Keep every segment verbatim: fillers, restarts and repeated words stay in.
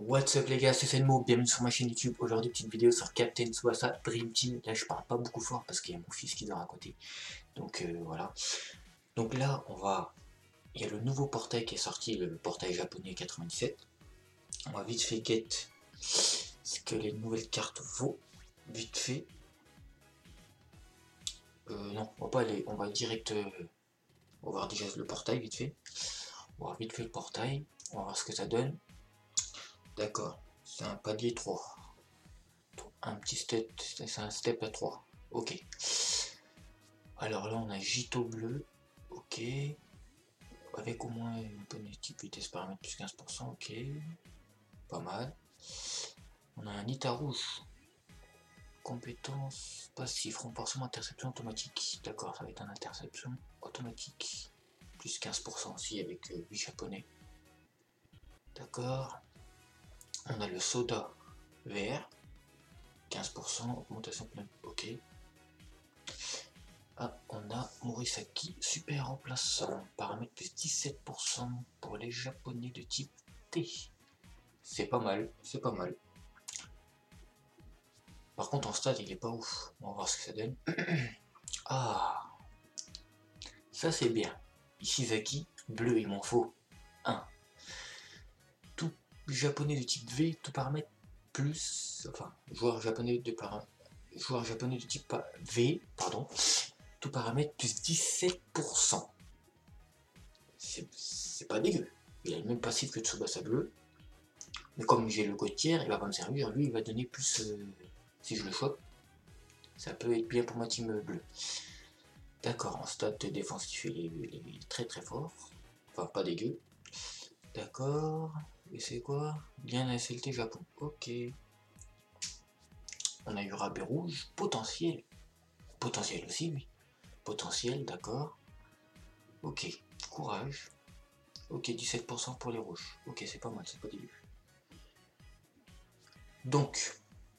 What's up les gars, c'est Senmo, bienvenue sur ma chaîne YouTube. Aujourd'hui petite vidéo sur Captain Tsubasa Dream Team. Là je parle pas beaucoup fort parce qu'il y a mon fils qui dort à côté. Donc euh, voilà. Donc là on va... Il y a le nouveau portail qui est sorti, le portail japonais quatre-vingt-dix-sept. On va vite fait get ce que les nouvelles cartes vaut. Vite fait. Euh, non, on va pas aller, on va direct... Euh, on va voir déjà le portail vite fait. On va voir vite fait le portail. On va voir ce que ça donne. D'accord, c'est un palier trois. Un petit step, c'est un step à trois. Ok. Alors là on a Jito bleu. Ok. Avec au moins une bonne type vitesse paramètre plus quinze pour cent. Ok. Pas mal. On a un Nita rouge. Compétence passive. Renforcement interception automatique. D'accord, ça va être un interception automatique. Plus quinze pour cent aussi avec euh, huit japonais. D'accord. On a le soda vert. quinze pour cent, augmentation pleine. Ok. Ah, on a Morisaki, super remplaçant, paramètre plus dix-sept pour cent pour les japonais de type T. C'est pas mal, c'est pas mal. Par contre en stade il est pas ouf, on va voir ce que ça donne. Ah, ça c'est bien. Ishizaki, bleu il m'en faut un. Tout japonais de type V, tout paramètre plus, enfin, joueur japonais de paramètre, joueur japonais de type V, pardon, tout paramètre plus dix-sept pour cent. C'est pas dégueu. Il a le même passif que Tsubasa bleu. Mais comme j'ai le code tiers, il va pas me servir. Lui, il va donner plus... Euh, si je le chope, ça peut être bien pour ma team bleue. D'accord, en stade de défensif, il est, il est très très fort. Enfin, pas dégueu. D'accord. Et c'est quoi? Bien S L T Japon. Ok. On a eu rabais rouge. Potentiel. Potentiel aussi, oui. Potentiel, d'accord. Ok. Courage. Ok, dix-sept pour cent pour les rouges. Ok, c'est pas mal, c'est pas dégueu. Donc,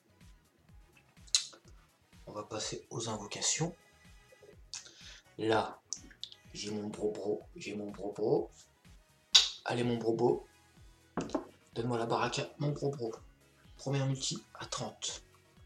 on va passer aux invocations. Là, j'ai mon bro-bro, j'ai mon bro-bro. Allez mon bro-bro, donne-moi la baraka, mon bro-bro. Première multi à trente.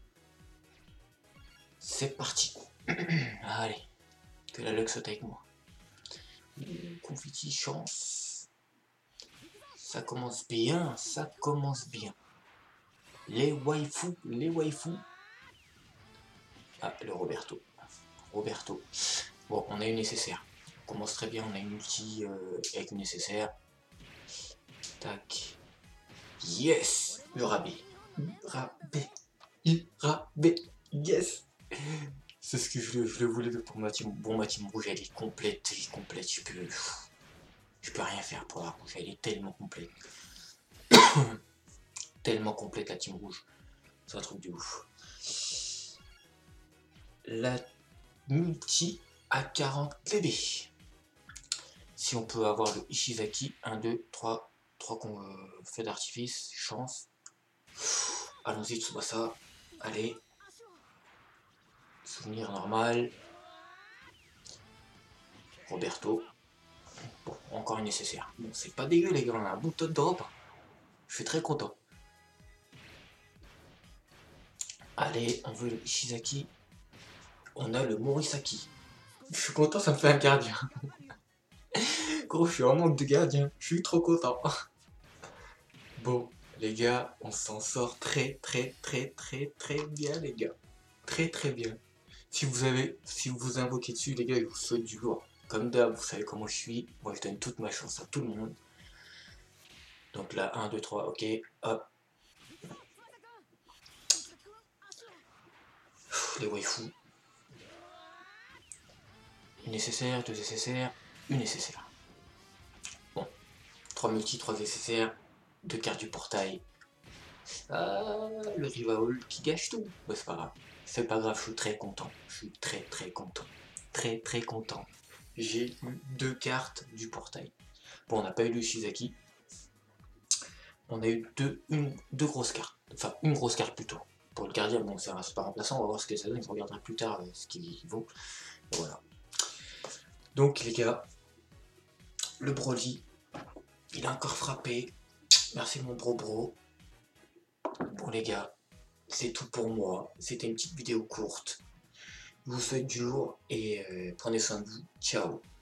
C'est parti. Allez, que la luck saute avec moi. Confetti, chance. Ça commence bien, ça commence bien. Les waifus, les waifus. Ah, le Roberto. Roberto. Bon, on a une nécessaire. On commence très bien, on a une multi euh, avec une nécessaire. Tac. Yes. Le rabais. Rabais. Rabais. Yes. C'est ce que je, je le voulais pour ma team. Bon, ma team rouge, elle est complète. Elle est complète. Je peux, je peux rien faire pour la rouge. Elle est tellement complète. Tellement complète la team rouge. C'est un truc de ouf. La multi à quarante P B. Si on peut avoir le Ishizaki, un, deux, trois, trois qu'on euh, fait d'artifice, chance. Allons-y, Tsubasa. Allez. Souvenir normal. Roberto. Bon, encore une nécessaire. Bon, c'est pas dégueu les gars, on a un bout de drop. Je suis très content. Allez, on veut le Ishizaki. On a le Morisaki. Je suis content, ça me fait un gardien. Gros, je suis en manque de gardien. Je suis trop content. Bon, les gars, on s'en sort très très très très très bien les gars. Très très bien. Si vous avez, si vous vous invoquez dessus les gars, je vous souhaite du lourd. Comme d'hab, vous savez comment je suis. Moi je donne toute ma chance à tout le monde. Donc là, un, deux, trois, ok, hop. Les waifus. Une nécessaire, deux nécessaires, une nécessaire. Bon, trois multi, trois nécessaires, deux cartes du portail. Ah, le Rivaol qui gâche tout. Bah, c'est pas grave. C'est pas grave, je suis très content. Je suis très très content. Très très content. J'ai eu deux cartes du portail. Bon, on n'a pas eu le Shizaki. On a eu deux, une, deux grosses cartes. Enfin, une grosse carte plutôt. Pour le gardien, bon, c'est pas remplaçant. On va voir ce que ça donne. Je regarderai plus tard euh, ce qu'il vaut. Et voilà. Donc, les gars, le Broly, il a encore frappé. Merci mon bro bro. Bon les gars, c'est tout pour moi. C'était une petite vidéo courte. Je vous souhaite du lourd et euh, prenez soin de vous. Ciao.